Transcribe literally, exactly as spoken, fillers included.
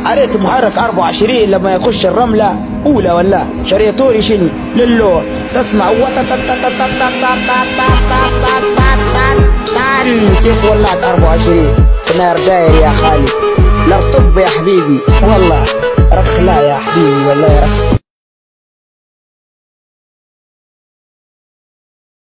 عريت محرك أربعة وعشرين لما يخش الرملة أولى ولا شريطوري شنو للو تسمع كيف ولعت أربعة وعشرين سنار داير يا خالي. لا طب يا حبيبي والله رخ لا يا حبيبي والله رخ.